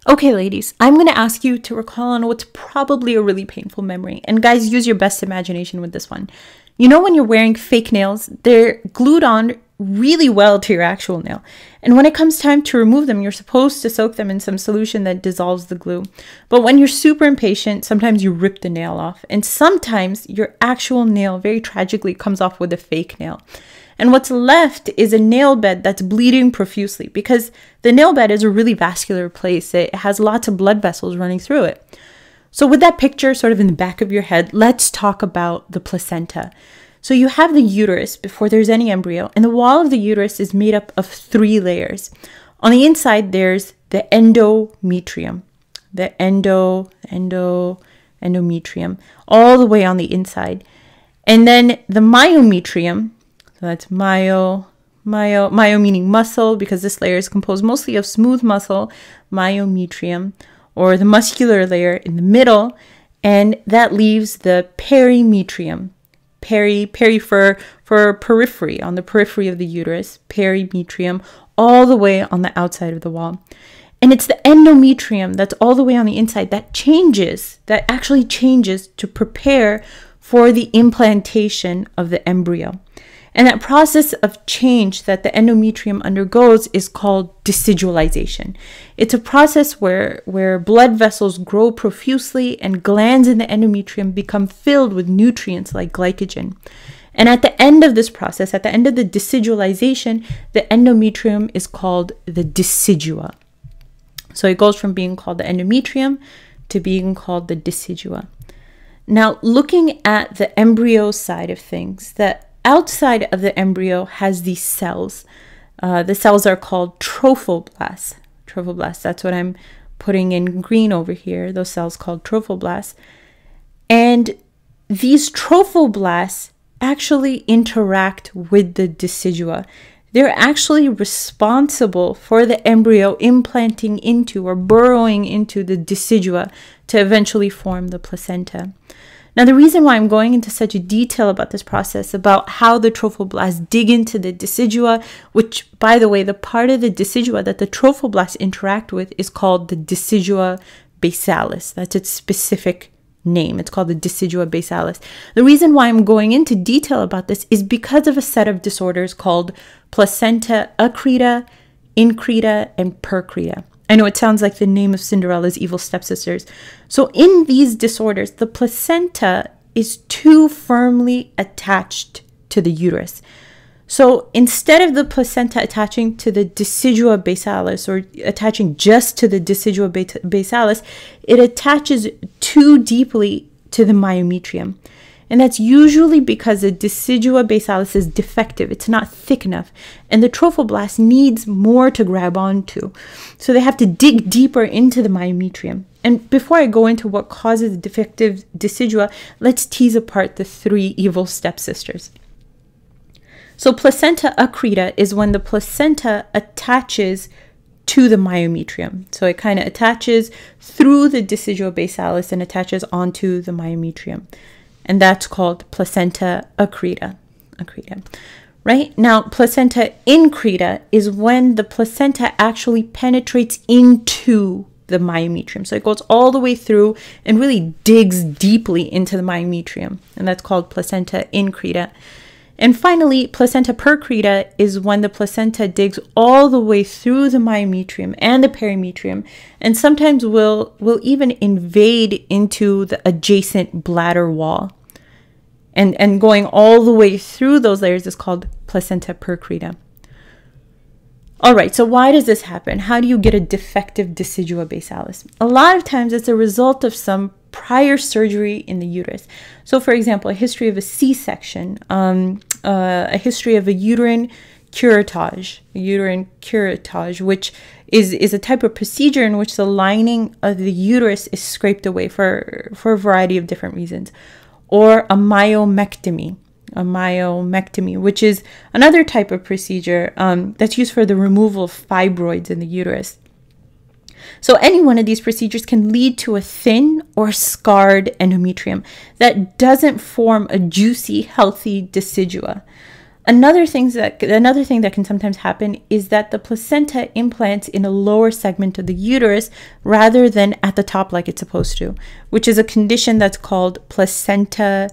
Okay, ladies, I'm going to ask you to recall on what's probably a really painful memory. And guys, use your best imagination with this one. You know when you're wearing fake nails, they're glued on really well to your actual nail. And when it comes time to remove them, you're supposed to soak them in some solution that dissolves the glue. But when you're super impatient, sometimes you rip the nail off. And sometimes your actual nail, very tragically, comes off with a fake nail. And what's left is a nail bed that's bleeding profusely because the nail bed is a really vascular place. It has lots of blood vessels running through it. So with that picture sort of in the back of your head, let's talk about the placenta. So you have the uterus before there's any embryo, and the wall of the uterus is made up of 3 layers. On the inside, there's the endometrium, the endometrium, all the way on the inside. And then the myometrium, so that's myo meaning muscle, because this layer is composed mostly of smooth muscle, myometrium, or the muscular layer in the middle, and that leaves the perimetrium. Peri for periphery, on the periphery of the uterus, perimetrium, all the way on the outside of the wall. And it's the endometrium that's all the way on the inside that actually changes to prepare for the implantation of the embryo. And that process of change that the endometrium undergoes is called decidualization. It's a process where blood vessels grow profusely and glands in the endometrium become filled with nutrients like glycogen. And at the end of this process, at the end of the decidualization, the endometrium is called the decidua. So it goes from being called the endometrium to being called the decidua. Now, looking at the embryo side of things, that outside of the embryo has these cells. The cells are called trophoblasts. Trophoblasts, that's what I'm putting in green over here, those cells called trophoblasts. And these trophoblasts actually interact with the decidua. They're actually responsible for the embryo implanting into or burrowing into the decidua to eventually form the placenta. Now, the reason why I'm going into such a detail about this process, about how the trophoblasts dig into the decidua, which, by the way, the part of the decidua that the trophoblasts interact with is called the decidua basalis. That's its specific name. It's called the decidua basalis. The reason why I'm going into detail about this is because of a set of disorders called placenta accreta, increta, and percreta. I know it sounds like the name of Cinderella's evil stepsisters. So in these disorders, the placenta is too firmly attached to the uterus. So instead of the placenta attaching to the decidua basalis, or attaching just to the decidua basalis, it attaches too deeply to the myometrium. And that's usually because the decidua basalis is defective. It's not thick enough. And the trophoblast needs more to grab onto. So they have to dig deeper into the myometrium. And before I go into what causes the defective decidua, let's tease apart the 3 evil stepsisters. So placenta accreta is when the placenta attaches to the myometrium. So it kind of attaches through the decidua basalis and attaches onto the myometrium. And that's called placenta accreta. Right? Now, placenta increta is when the placenta actually penetrates into the myometrium. So it goes all the way through and really digs deeply into the myometrium. And that's called placenta increta. And finally, placenta percreta is when the placenta digs all the way through the myometrium and the perimetrium, and sometimes will even invade into the adjacent bladder wall. And going all the way through those layers is called placenta percreta. All right, so why does this happen? How do you get a defective decidua basalis? A lot of times it's a result of some prior surgery in the uterus. So for example, a history of a C-section, a history of a uterine curettage, which is a type of procedure in which the lining of the uterus is scraped away for a variety of different reasons. Or a myomectomy, which is another type of procedure that's used for the removal of fibroids in the uterus. So any one of these procedures can lead to a thin or scarred endometrium that doesn't form a juicy, healthy decidua. Another thing that can sometimes happen is that the placenta implants in a lower segment of the uterus rather than at the top like it's supposed to, which is a condition that's called placenta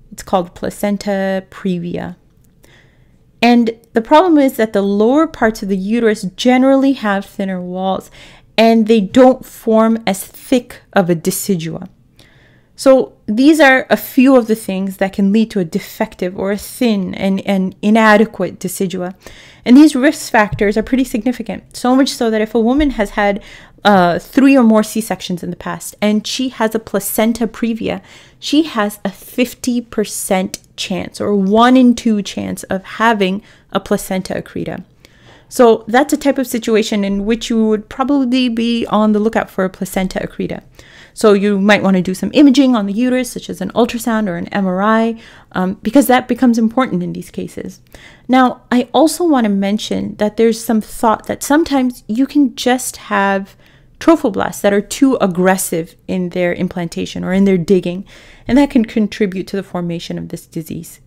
previa. And the problem is that the lower parts of the uterus generally have thinner walls and they don't form as thick of a decidua. So these are a few of the things that can lead to a defective or a thin and inadequate decidua. And these risk factors are pretty significant, so much so that if a woman has had 3 or more C-sections in the past and she has a placenta previa, she has a 50% chance or 1 in 2 chance of having a placenta accreta. So that's a type of situation in which you would probably be on the lookout for a placenta accreta. So you might want to do some imaging on the uterus, such as an ultrasound or an MRI, because that becomes important in these cases. Now, I also want to mention that there's some thought that sometimes you can just have trophoblasts that are too aggressive in their implantation or in their digging, and that can contribute to the formation of this disease.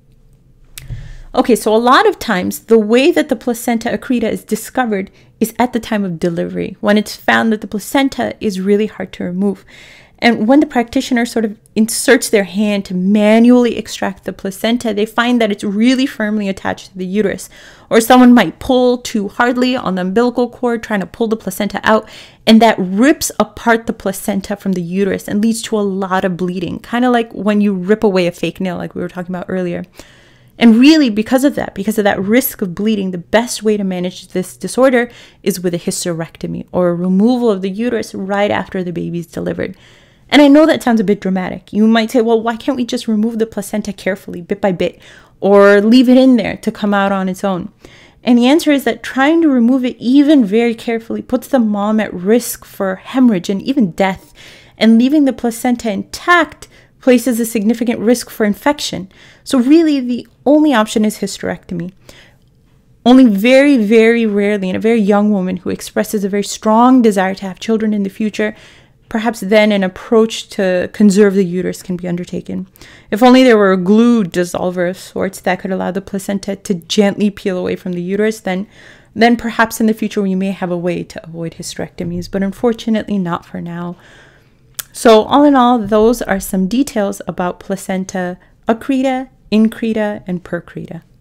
Okay, so a lot of times the way that the placenta accreta is discovered is at the time of delivery, when it's found that the placenta is really hard to remove. And when the practitioner sort of inserts their hand to manually extract the placenta, they find that it's really firmly attached to the uterus. Or someone might pull too hardly on the umbilical cord trying to pull the placenta out, and that rips apart the placenta from the uterus and leads to a lot of bleeding, kind of like when you rip away a fake nail like we were talking about earlier. And really, because of that risk of bleeding, the best way to manage this disorder is with a hysterectomy or a removal of the uterus right after the baby's delivered. And I know that sounds a bit dramatic. You might say, well, why can't we just remove the placenta carefully, bit by bit, or leave it in there to come out on its own? And the answer is that trying to remove it even very carefully puts the mom at risk for hemorrhage and even death, and leaving the placenta intact places a significant risk for infection. So really, the only option is hysterectomy. Only very, very rarely in a very young woman who expresses a very strong desire to have children in the future, perhaps then an approach to conserve the uterus can be undertaken. If only there were a glue dissolver of sorts that could allow the placenta to gently peel away from the uterus, then perhaps in the future we may have a way to avoid hysterectomies, but unfortunately not for now. So all in all, those are some details about placenta accreta, increta, and percreta.